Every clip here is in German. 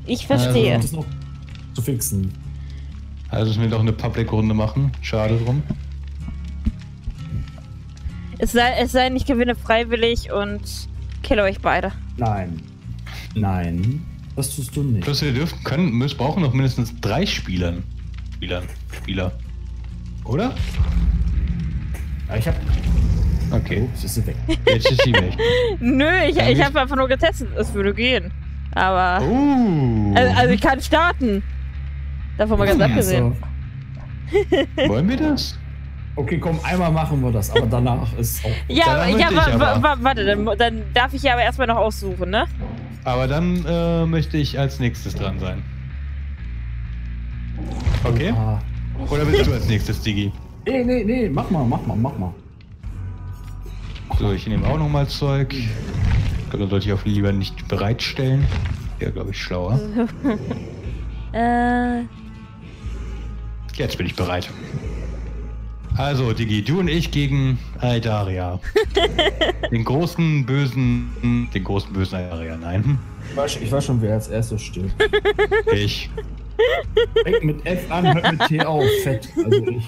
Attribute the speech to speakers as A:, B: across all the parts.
A: Ich verstehe.
B: Das noch zu fixen.
C: Also müssen wir doch eine Public-Runde machen. Schade drum.
A: Es sei denn, ich gewinne freiwillig und kille euch beide.
B: Nein. Nein. Das tust du nicht.
C: Plus wir brauchen noch mindestens 3 Spieler. Oder?
B: Ja, ich hab...
C: Okay.
B: Ups, ist sie weg.
C: Jetzt ist sie weg.
A: Nö, ich habe einfach nur getestet, es würde gehen. Aber...
C: Oh.
A: Also ich kann starten. Davon mal ganz abgesehen.
B: Also,
C: Wollen wir das?
B: okay, komm, einmal machen wir das, aber danach ist auch...
A: Ja,
C: Danach
A: warte, dann darf ich ja aber erstmal noch aussuchen, ne?
C: Aber dann möchte ich als nächstes dran sein. Okay?
B: Ah.
C: Oder bist du als nächstes, Digi?
B: Nee, mach mal.
C: So, ich nehme auch nochmal Zeug. Ich glaube, dann sollte ich auch lieber nicht bereitstellen. Wäre, glaube ich, schlauer. Jetzt bin ich bereit. Also, Digi, du und ich gegen Aldaria. Den großen, bösen Aldaria, nein.
B: Ich weiß schon, wer als erstes stirbt.
C: Ich.
B: Fängt mit F an, hört mit T auf. Fett. Also ich.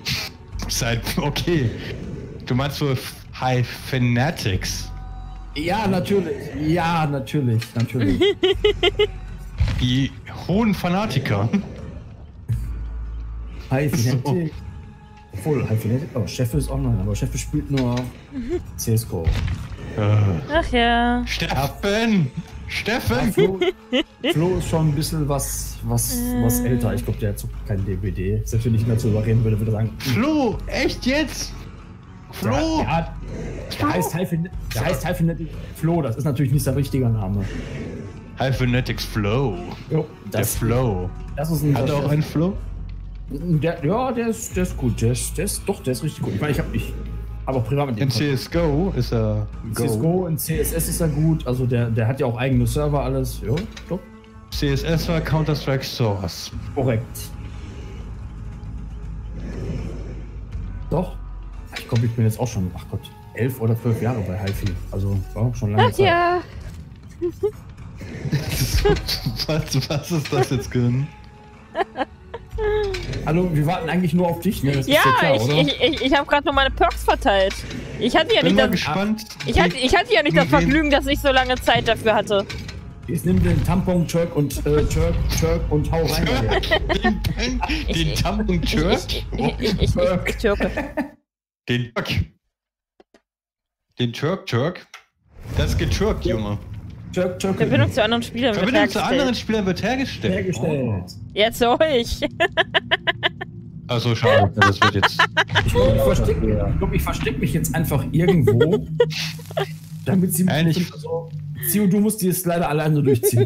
C: Okay. Du meinst so High Fanatics?
B: Ja, natürlich.
C: Die hohen Fanatiker.
B: High Fanatic. Obwohl, High Fanatic. Oh, Chef ist online, aber Chef spielt nur CSGO.
A: Ach ja.
C: Steffen!
B: Flo ist schon ein bisschen was älter. Ich glaube, der hat so kein DBD. Selbst wenn ich ihn dazu überreden würde, würde er sagen.
C: Flo, echt jetzt? Flo?
B: Ja, der heißt High Fanatic Flo, das ist natürlich nicht sein richtiger Name.
C: High Fanatics Flow.
B: Jo,
C: Der Flow.
B: Das ist ein.
C: Hat er auch einen Flow?
B: Der ist gut. Der ist richtig gut. Ich meine, ich habe auch privat mit dem.
C: In CSGO ist er Go.
B: CSGO, in CSS ist er gut. Also der hat ja auch eigene Server, alles. Ja, doch.
C: CSS war Counter-Strike Source.
B: Korrekt. Doch. Ich glaube, ich bin jetzt auch schon, ach Gott, 11 oder 12 Jahre bei HiFi. Also war schon lange Zeit.
A: Ja.
C: Was ist das jetzt, Gönn?
B: Hallo, wir warten eigentlich nur auf dich, ne? Das ist
A: Ja,
B: klar, oder?
A: ich habe gerade nur meine Perks verteilt. Ich hatte ja
C: Bin
A: nicht
C: mal
A: das,
C: gespannt.
A: ich hatte ja nicht das Vergnügen, dass ich so lange Zeit dafür hatte.
B: Jetzt nimm den Tampon, Jerk und hau rein.
C: Den Tampon Jerk?
A: Ich türke.
C: Den Jerk? Das ist getürkt, Junge.
B: Jerk.
A: Verbindung zu anderen Spielern wird
C: Verbindung zu anderen
A: hergestellt.
C: Spielern wird hergestellt.
A: Jetzt euch.
C: Achso, schade. Das wird jetzt.
B: Ich glaube, ich verstecke mich jetzt einfach irgendwo, damit sie
C: Eigentlich.
B: so. Zio, du musst die jetzt leider alleine durchziehen.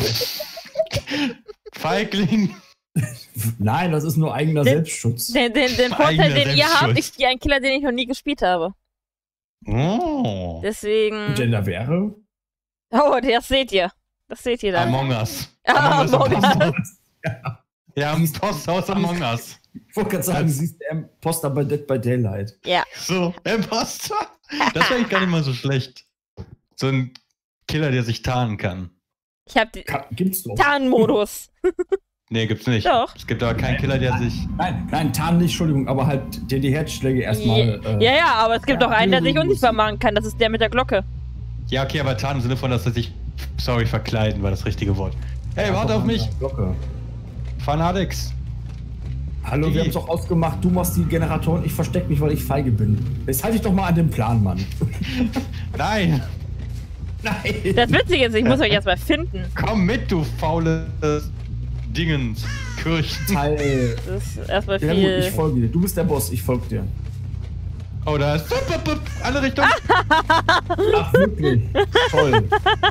C: Feigling.
B: Nein, das ist nur eigener Selbstschutz.
A: Den Vorteil, den ihr habt, ich spiele einen Killer, den ich noch nie gespielt habe.
C: Oh.
A: Deswegen.
B: Und der wäre?
A: Oh, das seht ihr. Das seht ihr dann.
C: Among Us.
A: Among
C: Us. Ja, ein Posthaus Among Us.
B: Ich wollte gerade sagen, sie ist der Imposter bei Dead by Daylight.
A: Ja.
C: So, Imposter. Das wäre eigentlich gar nicht mal so schlecht. So ein Killer, der sich tarnen kann.
A: Ich hab
B: Gibt's doch.
A: Tarnmodus.
C: Nee, gibt's nicht.
A: Doch.
C: Es gibt aber keinen Killer, der sich...
B: Nein, Tarn nicht, Entschuldigung, aber halt der die Herzschläge erstmal...
A: Ja, aber es gibt doch einen, der sich unsichtbar machen kann. Das ist der mit der Glocke.
C: Ja, okay, aber tarnen im Sinne von, dass er sich... Sorry, verkleiden war das richtige Wort. Hey, warte auf mich!
B: Glocke.
C: Fanatics.
B: Hallo, wir haben es doch ausgemacht, du machst die Generatoren, ich versteck mich, weil ich feige bin. Jetzt halte ich doch mal an dem Plan, Mann.
C: Nein!
B: Nein!
A: Das Witzige ist, ich muss euch erstmal finden.
C: Komm mit, du faule Dingens. Kirchen.
B: Teil.
A: Das ist erstmal
B: Ja, gut, ich
A: viel.
B: folge dir. Du bist der Boss, ich folge dir.
C: Oh, da ist... Alle Richtungen.
B: Ach, wirklich? Toll.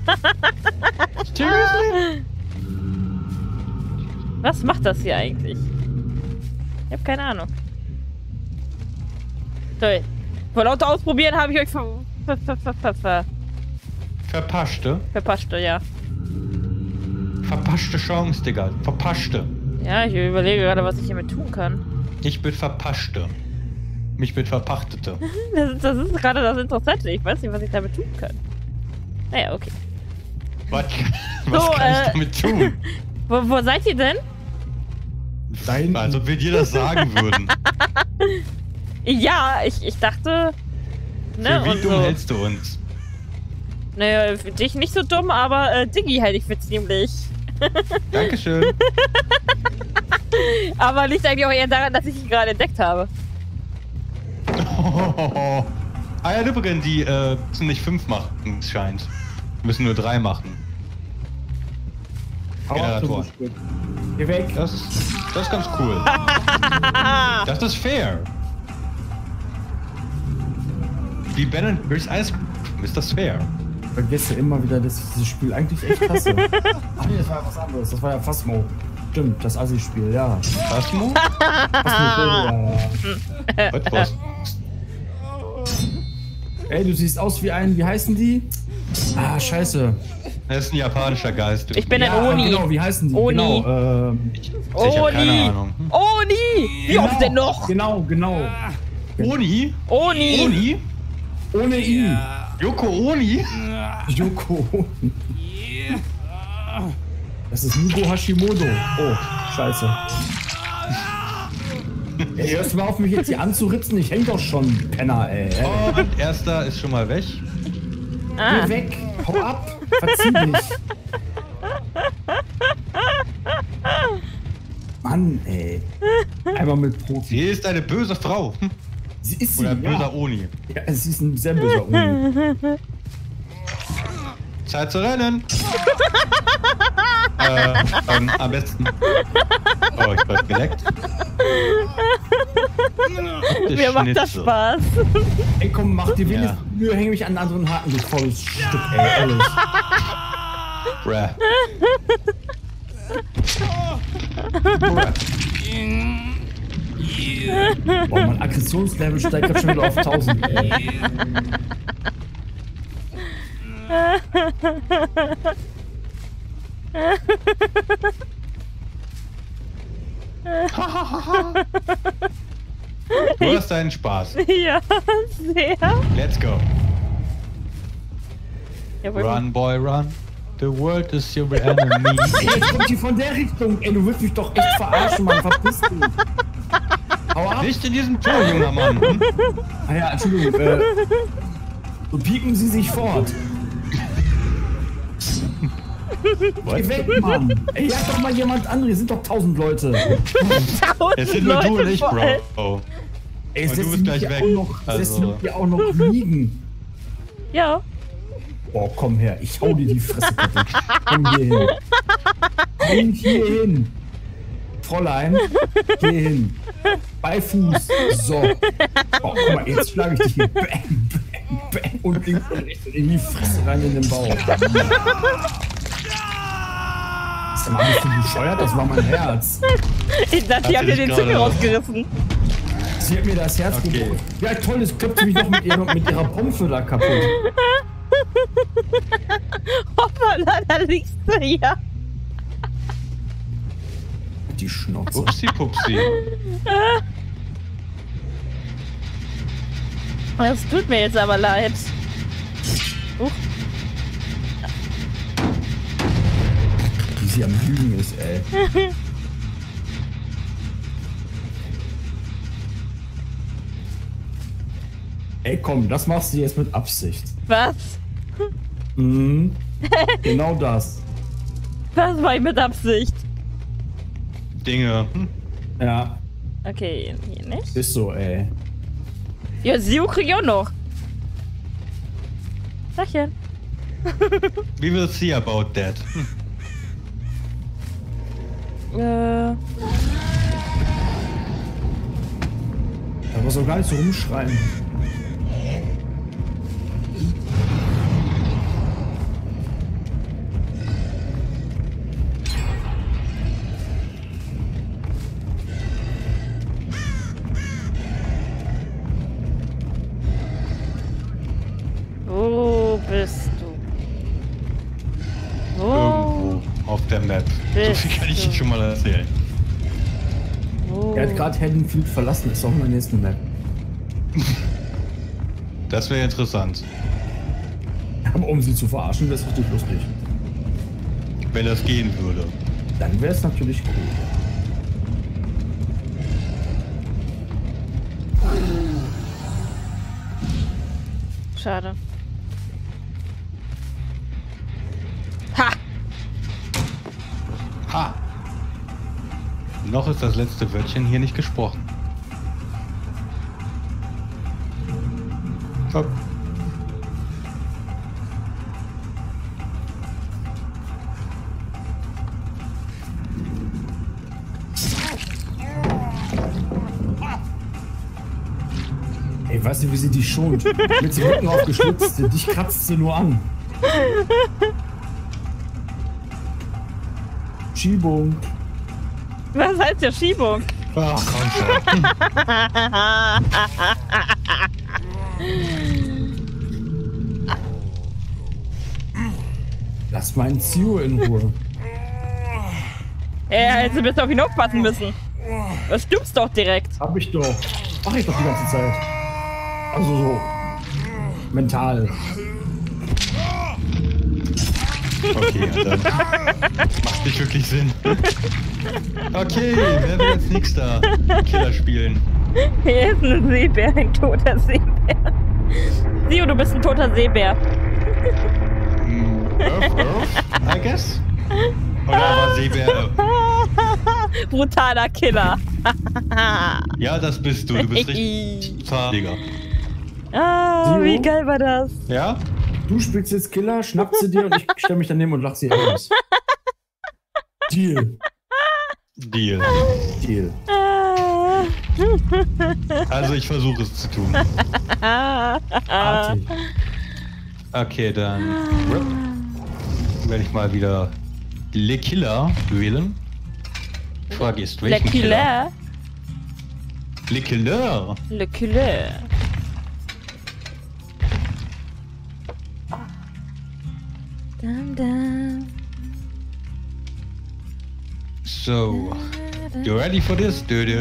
C: Seriously?
A: Was macht das hier eigentlich? Ich habe keine Ahnung. Toll. Vor lauter Ausprobieren habe ich euch
C: Verpaschte?
A: verpasst, ja.
C: Verpaschte Chance, Digga. Verpaschte.
A: Ja, ich überlege gerade, was ich hiermit tun kann.
C: Ich bin Verpaschte. Mich bin Verpachtete.
A: Das ist gerade das Interessante. Ich weiß nicht, was ich damit tun kann. Naja, okay.
C: Was
A: So,
C: kann ich damit tun?
A: Wo seid ihr denn?
B: Da hinten.
C: Als ob wir dir das sagen würden.
A: Ja, ich dachte... Ne,
C: Für wie
A: und
C: dumm
A: so.
C: hältst du uns?
A: Naja, für dich nicht so dumm, aber Diggi halte ich für ziemlich.
C: Dankeschön.
A: Aber liegt eigentlich auch eher daran, dass ich ihn gerade entdeckt habe.
C: Ah ja, übrigens, die müssen nicht 5 machen, es scheint. Wir müssen nur 3 machen.
B: Hau ab, du
C: Generatoren.
B: Stück. Geh weg.
C: Das ist ganz cool. Das ist fair. Wie Ben durchs Eis ist das fair.
B: Ich vergesse immer wieder, dass ich dieses Spiel eigentlich echt hasse. Ach nee, das war ja was anderes. Das war ja Phasmo. Stimmt, das Assi-Spiel, ja.
C: Phasmo?
B: Phasmo, ja.
C: Was?
B: Ey, du siehst aus wie ein, wie heißen die? Ah, scheiße.
C: Das ist ein japanischer Geist.
A: Ich bin
B: Ja,
A: ein Oni.
B: genau, wie heißen die?
A: Oni.
B: Genau,
C: Ich hab keine
A: Oni!
C: Ahnung.
A: Oni! Wie oft denn noch?
B: Genau.
C: Oni?
A: Oni!
C: Oni?
B: Ohne I.
C: Yoko Oni?
B: Yoko Oni. Das ist Nigo Hashimoto. Oh, scheiße. Ey, hörst du mal auf, mich jetzt hier anzuritzen? Ich häng doch schon, Penner, ey.
C: Und erster ist schon mal weg.
A: Ah.
B: Geh weg, hau ab, verzieh dich. Mann, ey. Einmal mit Profi.
C: Sie ist eine böse Frau.
B: Sie ist sie,
C: Oder böser
B: ja.
C: Oni.
B: Ja, sie ist ein sehr böser Oni.
C: Zeit zu rennen. Am besten. Oh, ich werd geleckt.
A: Mir macht das Spaß.
B: Ey, komm, mach dir wenigstens
C: Ja.
B: Mühe, häng mich an einen anderen Haken, du volles Stück, ey, ehrlich.
C: Bruh.
B: Boah, mein Aggressionslevel steigt grad schon wieder auf 1000, ey.
C: Du hast deinen Spaß.
A: Ja, sehr.
C: Let's go.
A: Ja,
C: Run, boy, run. The world is your enemy.
B: Ey, jetzt kommt die von der Richtung, ey, du willst mich doch echt verarschen, Mann, verpiss dich. Hau ab.
C: Nicht in diesem Tor, junger Mann. Hm?
B: Ah ja, Entschuldigung, so pieken sie sich fort. Geh weg, Mann. Ey, jag doch mal jemand anderen, hier sind doch 1000 Leute.
C: Es sind nur du und ich,
A: vor allem.
C: Bro.
B: Ey,
C: Und du
B: setz
C: bist
B: mich
C: gleich
B: hier
C: weg.
B: auch noch,
C: Also-
B: setz mich hier auch noch liegen.
A: Ja.
B: Boah, komm her, ich hau dir die Fresse kaputt. Komm hier hin. Komm hier hin. Fräulein, geh hin. Bei Fuß. So. Oh, guck mal, jetzt schlage ich dich hier. Bang, bang, bang. Und links und rechts in die Fresse rein in den Bauch. Ist mal nicht so bescheuert? Das war mein Herz.
A: Ich dachte, die
C: Hat
A: haben dir
C: sich
A: den Zügel
C: gerade-
A: rausgerissen.
B: Sie hat mir das Herz
C: Okay.
B: gebrochen. Ja, toll, das klopft sie mich noch mit ihrer Pompe da kaputt.
A: Hoppala, da liegst du ja.
B: Die Schnauze.
C: Upsi pupsi.
A: Das tut mir jetzt aber leid.
B: Wie sie am Lügen ist, ey. Ey, komm, das machst du jetzt mit Absicht.
A: Was?
B: Mhm. Genau das.
A: Was war ich mit Absicht?
C: Dinge. Hm?
B: Ja,
A: Okay, hier nicht.
B: ist so, ey.
A: Ja, Sio krieg ich auch noch. Tachchen.
C: We will see about that. Hm.
B: Aber so gar nicht so rumschreien.
A: Wo bist du? Wo?
C: Irgendwo auf der Map. So
A: Bist
C: viel kann ich
A: du?
C: dir schon mal erzählen.
A: Wo?
B: Er hat gerade Haddonfield verlassen, ist auch in der nächsten Map.
C: Das wäre interessant.
B: Aber um sie zu verarschen, wäre es richtig lustig.
C: Wenn das gehen würde.
B: Dann wäre es natürlich cool.
A: Schade. Ha!
C: Ha! Noch ist das letzte Wörtchen hier nicht gesprochen. Hopp.
B: Ey, weißt du, wie sie dich schont? Mit dem Rücken aufgeschlitzt, dich kratzt sie nur an. Schiebung.
A: Was heißt ja Schiebung?
C: Ach, komm schon.
B: Lass meinen Zio in Ruhe.
A: Also bist du auf ihn aufpassen müssen. Das stimmt's doch direkt.
B: Hab ich doch. Mach ich doch die ganze Zeit. Also so. Mental.
C: Okay, dann macht nicht wirklich Sinn. Okay, wer will jetzt nächster Killer spielen?
A: Hier ist ein Seebär, ein toter Seebär. Sio, du bist ein toter Seebär.
C: I guess? Oder aber Seebär.
A: Brutaler Killer.
C: Ja, das bist du. Du bist richtig Digga.
A: Ah,
B: Sio?
A: wie geil war das?
C: Ja?
B: Du spielst jetzt Killer, schnappst sie dir und ich stell mich daneben und lach sie aus. Deal.
C: Deal.
B: Deal.
C: Also ich versuche es zu tun.
B: Artig.
C: Okay, dann werde ich mal wieder Le Killer wählen. Frage ist,
A: Le
C: welchen Killer?
A: Killer.
C: Le Killer.
A: Le Killer. Dum, dum.
C: So, you ready for this? Okay,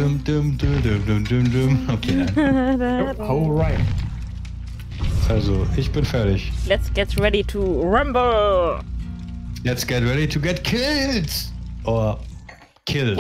C: dann.
B: Alright.
C: Also, ich bin fertig.
A: Let's get ready to rumble.
C: Let's get ready to get killed! Or kill.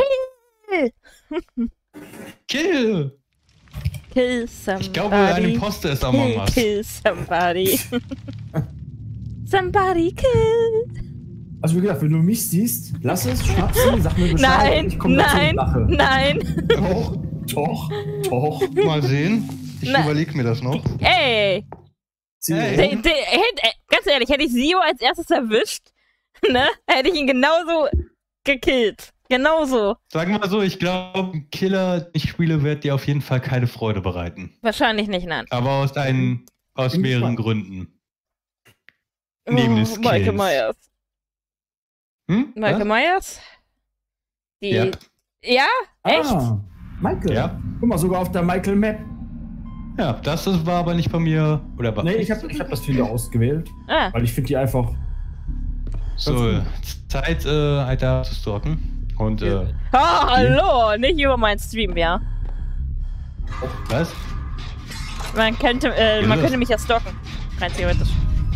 C: Kill!
A: Kill somebody.
C: Ich glaube, ein Imposter ist Among Us.
A: Kill somebody. Somebody kill.
B: Also wie gesagt, wenn du mich siehst, lass es, schnapp sie, sag mir Bescheid.
A: Nein,
B: ich komm dazu und
A: nein,
B: lache.
A: nein.
B: Doch.
C: Mal sehen. Ich
A: Na-
C: überlege mir das noch.
A: Ey.
C: Hey.
A: Ganz ehrlich, hätte ich Sio als erstes erwischt, ne, hätte ich ihn genauso gekillt. Genauso.
C: Sagen wir mal so, ich glaube, ein Killer, den ich spiele, wird dir auf jeden Fall keine Freude bereiten.
A: Wahrscheinlich nicht, nein.
C: Aber aus
B: Bin
C: mehreren
B: gespannt.
C: Gründen. Neben des
A: Michael
C: Kills.
A: Myers.
C: Hm?
A: Michael
C: Was?
A: Myers? Die.
C: Ja.
A: Ja? Echt?
B: Ah, Michael.
C: Ja.
B: Guck mal, sogar auf der Michael Map.
C: Ja, das war aber nicht bei mir. Oder bei
B: Nee, ich hab das wieder ausgewählt,
A: Ah.
B: weil ich finde die einfach...
C: So, Zeit, Alter, zu stalken. Und,
A: Oh, hallo! Nicht über meinen Stream, ja.
C: was?
A: Man könnte mich ja stalken. Rein theoretisch.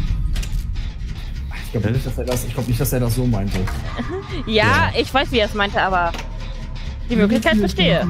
B: Ich glaube nicht, dass er das so meinte.
A: Ja, ich weiß, wie er es meinte, aber die Möglichkeit bestehe.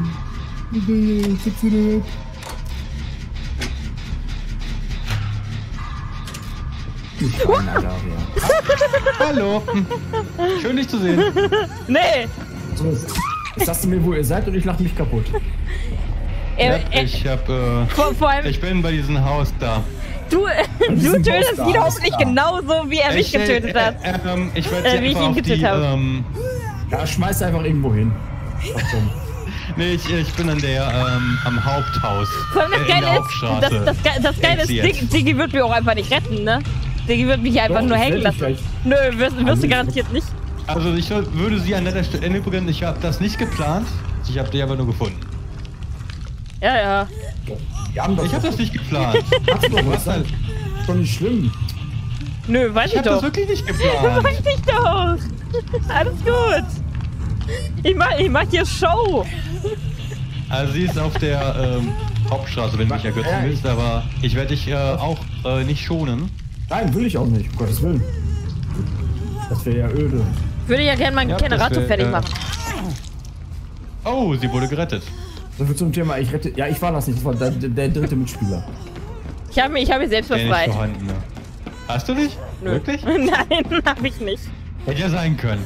C: Hallo! Schön, dich zu sehen.
A: Nee!
B: So, jetzt sagst du mir, wo ihr seid und ich lach mich kaputt.
C: Ich
A: Vor allem,
C: ich bin bei diesem Haus da.
A: du
B: diesem
A: tötest
B: Boss
A: ihn
B: da,
A: hoffentlich
B: ist klar.
A: genauso, wie er mich getötet hat.
C: Ich werde
A: Wie ich
C: einfach
A: ihn
C: auf die,
A: getötet habe.
B: Ja, schmeiß einfach irgendwo hin. Sag schon.
C: nee, ich bin an der, am Haupthaus.
A: Vor allem das
C: in der
A: Geile ist,
C: Hauptstraße.
A: das Geile ist,
C: Jetzt.
A: Diggi wird mich auch einfach nicht retten, ne? Diggi wird mich hier einfach
B: Doch,
A: nur
B: ich
A: hängen
B: werd dich
A: lassen. Nö, wirst du garantiert nicht.
C: Also ich würde sie an der Stelle übrigens, ich habe das nicht geplant. Ich habe die aber nur gefunden.
A: Ja, ja.
B: Wir haben doch
C: Ich habe das nicht geplant.
B: Hast du doch was?
C: Was?
B: Ist doch nicht schlimm.
A: Nö, weiß
C: Ich
A: ich
C: habe das
A: doch.
C: wirklich nicht geplant.
A: Weiß ich doch. Alles gut. Ich mach hier Show.
C: Also sie ist auf der Hauptstraße, wenn du mich ergötzen willst, aber ich werde dich auch nicht schonen.
B: Nein, will ich auch nicht, um Gottes Willen. Das wäre ja öde.
A: Ich würde ja gerne meinen
C: Ja,
A: Generator
C: das wär,
A: fertig machen.
C: Oh, sie wurde gerettet.
B: So viel zum Thema, ich rette. Ja, ich war das nicht, das war der dritte Mitspieler.
A: Ich habe mich selbst
C: Der nicht
A: befreit.
C: vorhandene. Hast du dich?
A: Nö.
C: Wirklich?
A: Nein, habe ich nicht.
C: Hätte ja sein können.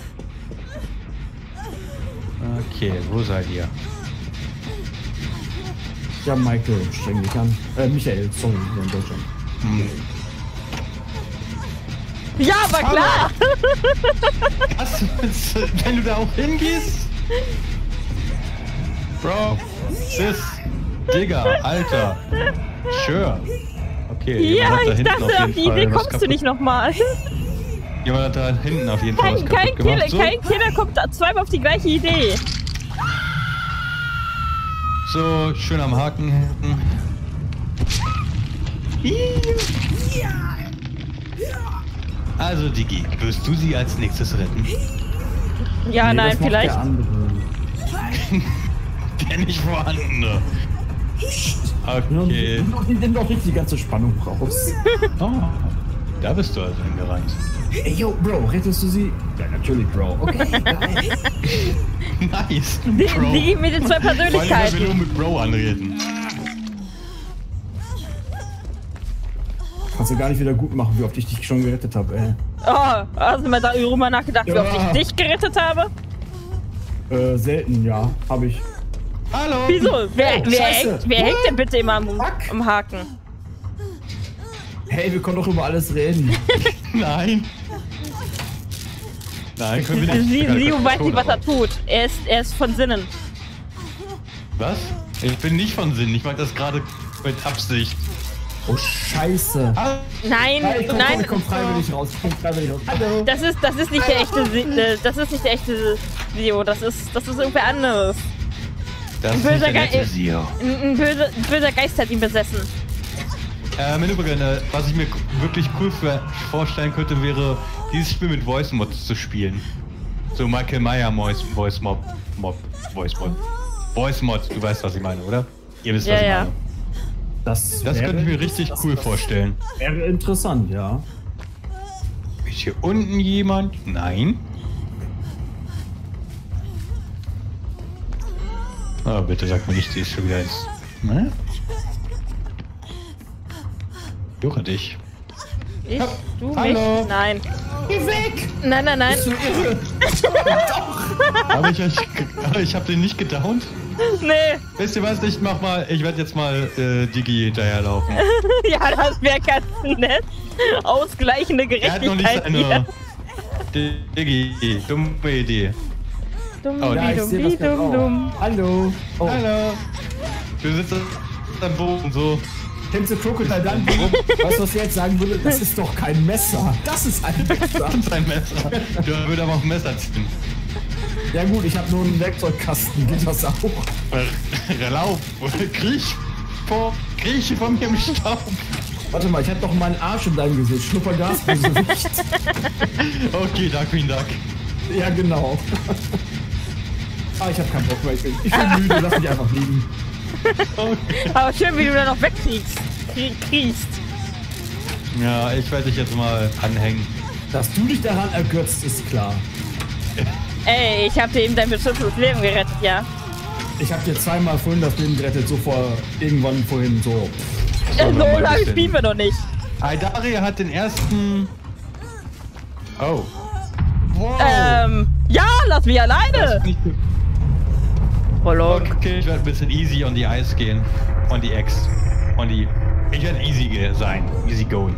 C: Okay, wo seid ihr?
B: Ja, Michael, streng dich an. Michael, sorry, hier in Deutschland.
C: Hm.
A: Ja, aber klar.
C: Was? Wenn du da auch hingehst? Bro, Sis, Digga, Alter, sure. Okay,
A: Ja,
C: jemand hat da
A: ich
C: hinten
A: dachte, auf die Idee
C: was
A: kommst du
C: kaputt-
A: nicht nochmal.
C: Jemand hat da hinten auf jeden Fall was
A: Kein
C: kaputt gemacht. So,
A: Killer kommt zweimal auf die gleiche Idee.
C: so, schön am Haken hinten. Also Digi, wirst du sie als nächstes retten?
A: Ja,
B: Nee,
A: nein,
B: das macht
A: vielleicht.
B: Der andere.
C: Der nicht vorhandene. Okay.
B: Nimm doch nicht die ganze Spannung raus.
C: Oh, da bist du also hingerannt.
B: Ey, yo, Bro, rettest du sie? Ja, natürlich, Bro. Okay, geil.
C: Nice.
A: Die mit den zwei
C: Vor allem, weil wir nur
A: Persönlichkeiten.
C: mit Bro anreden.
B: Kannst du gar nicht wieder gut machen, wie oft ich dich schon gerettet habe, ey.
A: Oh, hast du mal darüber nachgedacht, wie oft
B: Ja.
A: ich dich gerettet habe?
B: Selten, ja, habe ich.
C: Hallo.
A: Wieso?
B: Scheiße.
A: Wer hängt denn bitte immer am
B: Fuck.
A: Haken?
B: Hey, wir können doch über alles reden.
C: Nein. Nein, können wir nicht.
A: Leo weiß nicht, was er
C: aber.
A: tut. Er ist von Sinnen.
C: Was? Ich bin nicht von Sinn. Ich mag das gerade mit Absicht.
B: Oh, scheiße.
C: Ah,
A: Nein,
B: Ja, ich
A: nein.
B: komm freiwillig raus. Ich komm freiwillig raus. Hallo.
A: Das ist nicht der echte das ist nicht der echte Leo. Das ist irgendwer anderes.
C: das ist
A: böser
C: nicht der nette
A: Geist.
C: Sio.
A: Ein böser Geist hat ihn besessen.
C: Im Übrigen, was ich mir wirklich cool vorstellen könnte, wäre, dieses Spiel mit Voice Mods zu spielen. So Michael Meyer Voice Mod. Voice Mod, du weißt, was ich meine, oder? Ihr wisst, was
A: Ja,
C: ich
A: ja.
C: meine.
B: Das
C: Das
B: wäre-
C: könnte ich mir richtig cool vorstellen.
B: Wäre interessant, ja.
C: Ist hier unten jemand? Nein. Oh, bitte sag mir nicht, sie ist schon wieder ins... Ne? Suche dich.
A: Ich? Du?
C: Hallo.
A: Mich? Nein.
B: Geh weg!
A: Nein, nein, nein.
B: Bist du irre?
C: Aber ich hab den nicht gedownt.
A: Nee.
C: Wisst ihr was? Ich werde jetzt mal Digi hinterherlaufen.
A: Ja, das wäre ganz nett. Ausgleichende
C: Er hat noch nicht
A: Gerechtigkeit
C: seine... Digi, dumme Idee.
A: Dumm,
C: Oh,
B: Ja, ich
A: dumm,
B: sehe das gerade auch.
A: dumm.
B: Hallo. Oh,
C: Hallo. Du sitzt am Boden so.
B: kennst du Crocodile Dundee? Weißt du, was ich jetzt sagen würde? Das ist doch kein Messer. Das ist ein Messer.
C: Und sein Messer. Der würde aber auch ein Messer ziehen.
B: Ja gut, ich habe nur einen Werkzeugkasten. Geht das auch?
C: Lauf. Krieche von mir im Staub.
B: Warte mal, ich hab doch meinen Arsch in deinem Gesicht. Schnuppergas, Bösewicht.
C: Okay, Darkwing Duck.
B: Ja, genau. Ah, ich hab keinen Bock mehr. Ich bin müde, lass mich einfach liegen.
C: Okay.
A: Aber schön, wie du da noch wegkriegst. Kriegst.
C: Ja, ich werde dich jetzt mal anhängen.
B: Dass du dich daran ergötzt, ist klar.
A: Ey, ich hab dir eben dein beschütztes Leben gerettet, ja.
B: Ich hab dir zweimal vorhin das Leben gerettet, so irgendwann vorhin so.
A: So
C: noch mal ein
A: lange
C: bisschen.
A: spielen wir noch nicht.
C: Aidaria hat den ersten... Oh. Wow.
A: Ja, lass mich
C: Das
A: alleine.
C: ist nicht gut.
A: Prolog.
C: Okay, ich werde ein bisschen easy on the ice gehen. On the X. Ich werde easy sein. Easy going.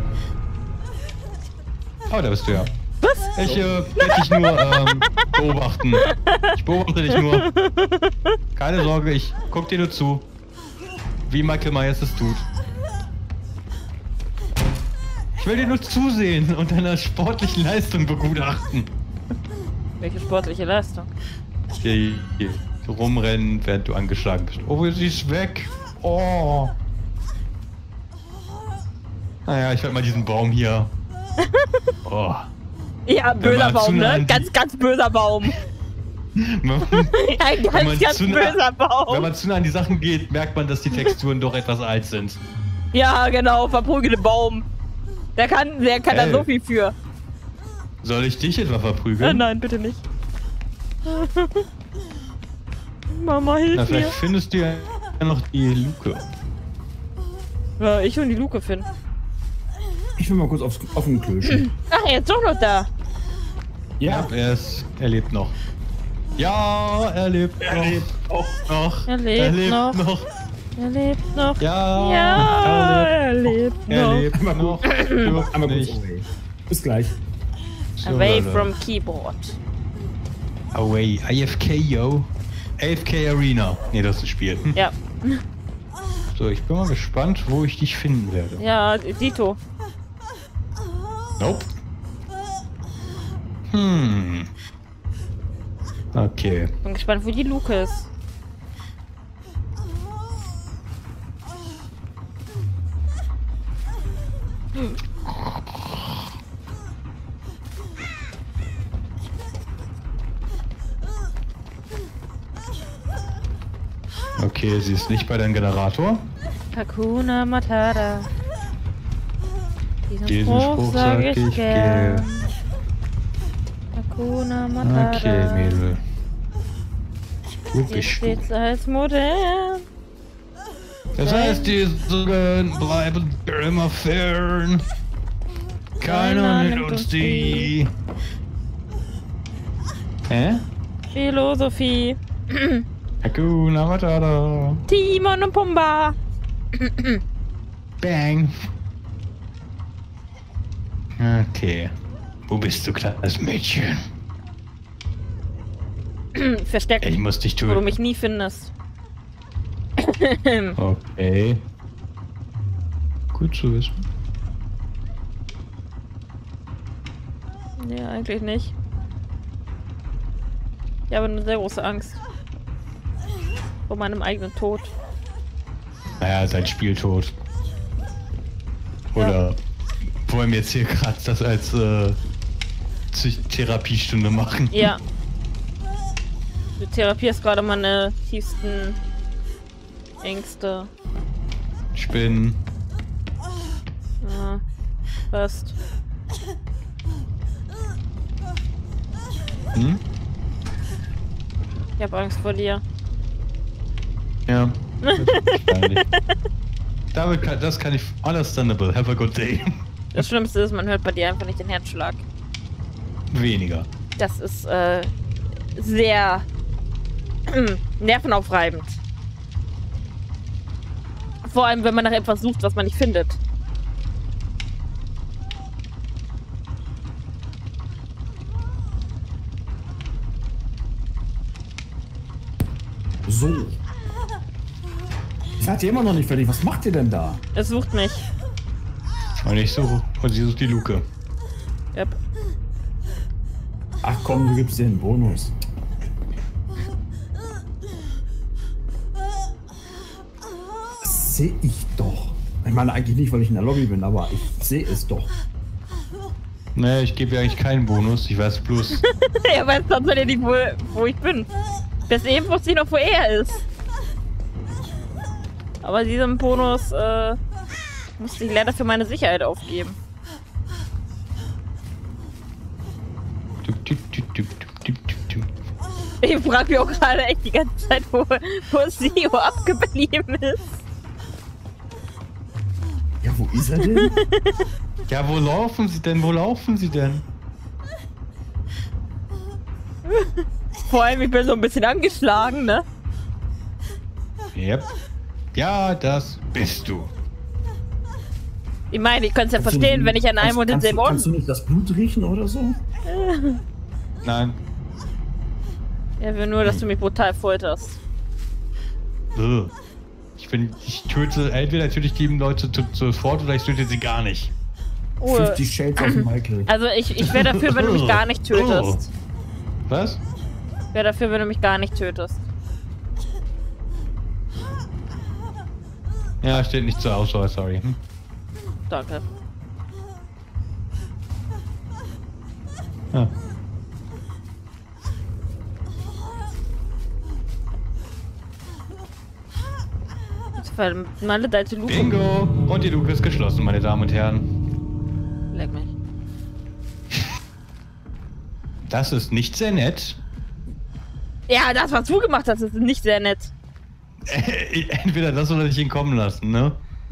C: Oh, da bist du ja.
A: Was?
C: Ich werde dich nur beobachten. Ich beobachte dich nur. Keine Sorge, ich guck dir nur zu. Wie Michael Myers es tut. Ich will dir nur zusehen und deiner sportlichen Leistung begutachten.
A: Welche sportliche Leistung?
C: Hier rumrennen, während du angeschlagen bist. Oh, sie ist weg. Oh. Naja, ich werde mal diesen Baum hier. Oh.
A: Ja,
C: Wenn
A: böser
C: man zu
A: Baum,
C: nah
A: ne?
C: an die-
A: Ganz, ganz böser Baum. Ein
C: man
A: ganz, ganz
C: zu nah-
A: böser
C: Wenn
A: Baum.
C: man zu nah an die Sachen geht, merkt man, dass die Texturen doch etwas alt sind.
A: Ja, genau, verprügelte Baum. Der kann da
C: Ey.
A: so viel für.
C: Soll ich dich etwa verprügeln?
A: Nein, bitte nicht. Mama, hilf
C: Na,
A: mir.
C: vielleicht findest du ja noch die Luke.
A: Ja, ich will die Luke finden.
B: Ich will mal kurz auf den Klöschen.
A: Ach, er ist doch noch da.
B: Ja,
C: Er lebt noch. Ja, er lebt noch. Noch.
A: Er lebt noch. Er lebt noch.
C: Ja,
A: Ja, er lebt
C: er
A: noch.
C: lebt noch. Stirbt
B: einmal kurz
C: nicht.
B: away. Bis gleich.
A: Away
C: So,
A: from keyboard.
C: Away. AFK, yo. AFK Arena. Nee, das ist ein Spiel.
A: Ja.
C: So, ich bin mal gespannt, wo ich dich finden werde.
A: Ja, Dito.
C: Nope. Okay.
A: Bin gespannt, wo die Luke ist.
C: Okay, sie ist nicht bei deinem Generator.
A: Hakuna Matata.
C: Diesen Spruch sag ich gern.
A: Hakuna Matata.
C: Okay, Mädel. Wo
A: Hier
C: bist du?
A: steht's als modern.
C: Das heißt, die Sorgen bleiben immer fern. Keiner nimmt uns die. Hä?
A: Philosophie.
C: Hakuna Matata.
A: Timon und Pumba.
C: Bang. Okay. Wo bist du, kleines Mädchen?
A: Versteck
C: Ich muss dich
A: wo du
C: tun.
A: mich nie findest.
C: Okay. Gut zu wissen.
A: Nee, eigentlich nicht. Ich habe eine sehr große Angst. Vor meinem eigenen Tod.
C: Naja, sein Spiel tot. Oder wollen wir jetzt hier gerade das als Therapiestunde machen?
A: Ja. Du therapierst gerade meine tiefsten Ängste.
C: Spinnen.
A: Ja, fast.
C: Hm?
A: Ich habe Angst vor dir.
C: Ja. Das kann ich. Understandable. Have a good day.
A: Das Schlimmste ist, man hört bei dir einfach nicht den Herzschlag.
C: Weniger.
A: Das ist sehr nervenaufreibend. Vor allem, wenn man nach etwas sucht, was man nicht findet.
B: So. Seid ihr immer noch nicht fertig? Was macht ihr denn da?
A: Es sucht mich.
C: Und ich suche. Und sie sucht die Luke.
A: Yep.
B: Ach komm, du gibst dir einen Bonus. Das sehe ich doch. Ich meine eigentlich nicht, weil ich in der Lobby bin, aber ich sehe es doch.
C: Nee, ich gebe ihr eigentlich keinen Bonus. Ich weiß bloß.
A: Er weiß tatsächlich nicht, wo ich bin. Bis eben wusste ich noch, wo er ist. Aber diesen Bonus musste ich leider für meine Sicherheit aufgeben. Ich frage mich auch gerade echt die ganze Zeit, wo Sio abgeblieben ist.
B: Ja, wo ist er denn?
C: Ja, wo laufen sie denn? Wo laufen sie denn?
A: Vor allem, ich bin so ein bisschen angeschlagen, ne?
C: Yep. Ja, das bist du.
A: Ich meine, ich könnte es ja verstehen, wenn ich an einem und denselben Ort...
B: Kannst du nicht das Blut riechen oder so?
C: Nein.
A: Er will nur, dass du mich brutal folterst.
C: Ugh. Ich töte, entweder töte ich die Leute sofort oder ich töte sie gar nicht.
A: Oh.
B: 50 Shades of Michael.
A: Also ich wäre dafür, wenn du mich gar nicht tötest.
C: Was?
A: Ich wäre dafür, wenn du mich gar nicht tötest.
C: Ja, steht nicht zur Auswahl, sorry.
A: Danke.
C: Ja.
A: Jetzt vermaledeite Luke.
C: Bingo! Und die Luke ist geschlossen, meine Damen und Herren.
A: Leck mich.
C: Das ist nicht sehr nett.
A: Ja, das, was du gemacht hast, ist nicht sehr nett.
C: Entweder das oder dich entkommen lassen, ne?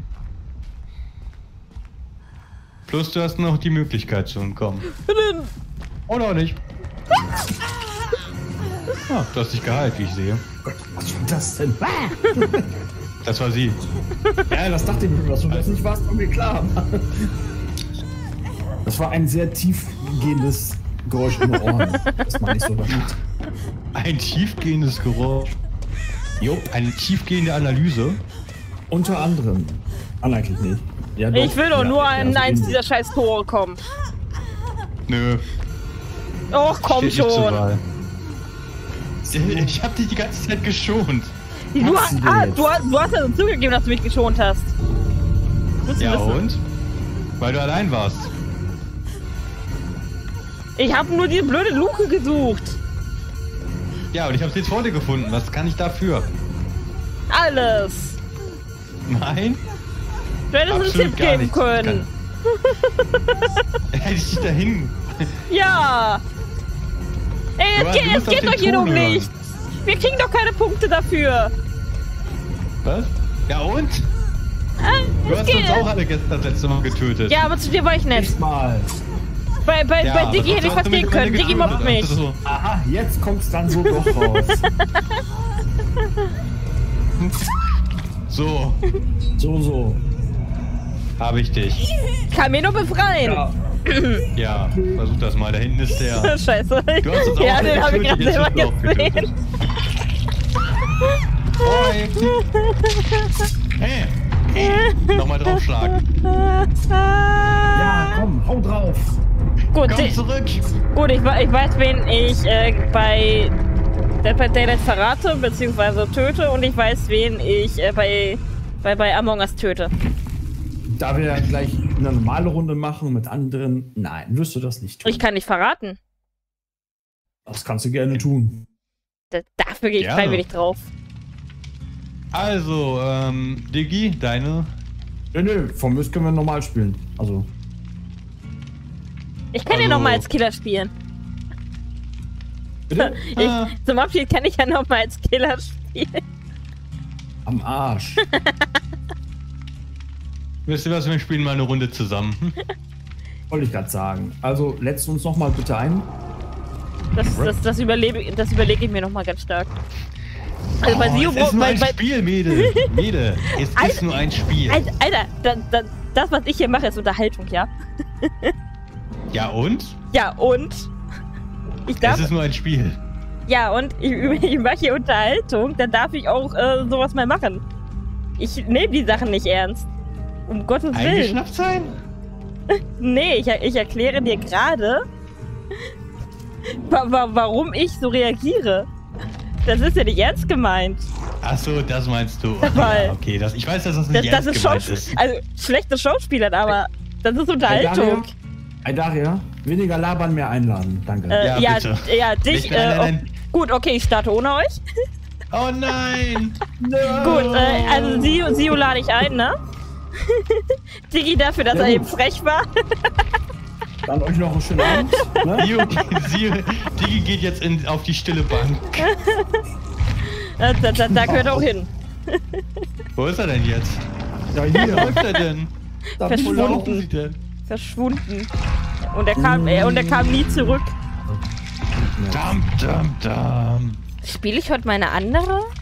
C: Plus du hast noch die Möglichkeit zu entkommen. Oder auch nicht. Ah, du hast dich geheilt, wie ich sehe.
B: Was war das denn?
C: Das war sie.
B: Ja, das dachte ich mir, dass du das nicht warst, war mir klar. Das war ein sehr tiefgehendes Geräusch in den Ohren. Das meine ich so damit.
C: Ein tiefgehendes Geräusch.
B: Jupp.
C: Eine tiefgehende Analyse.
B: Unter anderem. Ah, eigentlich nicht. Ja, doch.
A: Ich will doch nur
B: ja,
A: in eins
B: ähnlich.
A: dieser scheiß Tore kommen.
C: Nö.
A: Och, komm
C: Steht nicht zur
A: schon.
C: Wahl. Ich hab dich die ganze Zeit geschont.
A: Du,
B: Hast du denn jetzt?
A: du hast ja so zugegeben, dass du mich geschont hast. Musst du
C: Ja
A: wissen.
C: und? Weil du allein warst.
A: Ich habe nur die blöde Luke gesucht.
C: Ja, und ich hab's jetzt vor dir gefunden. Was kann ich dafür?
A: Alles.
C: Nein?
A: Du hättest einen
C: Absolut
A: Tipp
C: gar
A: geben
C: nichts.
A: können.
C: Hätte ich dich dahin.
A: Ja. Ey,
C: Du
A: es geht
C: musst auf den
A: doch hier
C: Ton
A: um
C: hören.
A: nichts. Wir kriegen doch keine Punkte dafür.
C: Was? Ja und? Du
A: Es
C: hast uns
A: geht.
C: auch alle gestern das letzte Mal getötet.
A: Ja, aber zu dir war ich nett.
B: Echt mal.
A: Bei
C: Ja,
A: Diggi
C: aber
A: hätte ich
C: trotzdem
A: verstehen
C: hast du
A: können.
C: mich
A: Diggi
C: am Ende
A: mobbt mich.
C: getötet.
B: Aha, jetzt kommt's dann so doch raus.
C: So,
B: So.
C: habe ich dich.
A: Kann mir nur befreien.
B: Ja.
C: Ja, versuch das mal. Da hinten ist der.
A: Scheiße.
C: Du hast uns auch
A: Ja, den habe ich gerade
C: getötet,
A: selber
C: jetzt wirst du auch
A: gesehen.
C: Hoi. Hey. Nochmal draufschlagen.
B: Ja, komm, hau drauf.
A: Gut,
C: Komm zurück.
A: gut, ich weiß, wen ich bei Dead by Daylight verrate, beziehungsweise töte, und ich weiß, wen ich bei Among Us töte.
B: Da wir ja gleich eine normale Runde machen mit anderen, nein, wirst du das nicht tun.
A: Ich kann nicht verraten.
B: Das kannst du gerne tun.
A: Dafür gehe ich
C: Gerne.
A: freiwillig drauf.
C: Also, Diggi, deine.
B: Nö, von mir aus können wir normal spielen. Also,
A: Ich kann ja
C: Also-
A: nochmal als Killer spielen.
B: bitte?
A: Zum Abschied kann ich ja nochmal als Killer spielen.
B: Am Arsch.
C: Wisst ihr was, wir spielen mal eine Runde zusammen.
B: Wollte ich gerade sagen. Also, letzt uns noch mal bitte ein.
A: Das überlege ich mir nochmal ganz stark. Also bei Sio
C: es ist nur ein
A: bei
C: Spiel, Mede. Mede, es ist
A: Alter,
C: nur ein Spiel.
A: Alter, das, was ich hier mache, ist Unterhaltung, ja?
C: Ja und?
A: Ja, und? Ich darf,
C: Es ist nur ein Spiel.
A: ja, und ich mache hier Unterhaltung, dann darf ich auch sowas mal machen. Ich nehme die Sachen nicht ernst. Um Gottes Willen.
C: Eingeschnappt sein?
A: Nee, ich erkläre dir gerade, warum ich so reagiere. Das ist ja nicht ernst gemeint.
C: Achso, das meinst du.
A: Weil-
C: Ja, okay, ich weiß, dass das nicht
A: Das
C: ernst
A: ist
C: gemeint
A: Schauspiel.
C: ist.
A: Also, schlechte Schauspieler, aber das ist Unterhaltung.
B: Daria, weniger labern, mehr einladen. Danke.
C: Ja,
A: Ja,
C: bitte.
A: ja, dich.
C: Nein.
A: Gut, okay, ich starte ohne euch.
C: Oh nein!
A: Gut, also Sio lade ich ein, ne? Diggi dafür, dass
B: Ja,
A: er
B: gut.
A: eben frech war.
B: Dann euch noch einen schönen Abend. Ne?
C: Digi geht jetzt auf die stille Bank.
A: Da gehört er auch hin.
C: Wo ist er denn jetzt?
B: Ja,
C: Wo
B: hier.
C: läuft er denn?
B: Da
A: Verschwunden.
C: Wo laufen sie denn?
A: Verschwunden. Und er kam nie zurück.
C: Dam, dam, dam.
A: Spiele ich heute meine andere?